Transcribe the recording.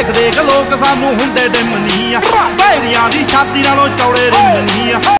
देख देख लोग सानू हुंदे डिमनी आ भैरियां दी छाती नालों चौड़े रिंगनी आ।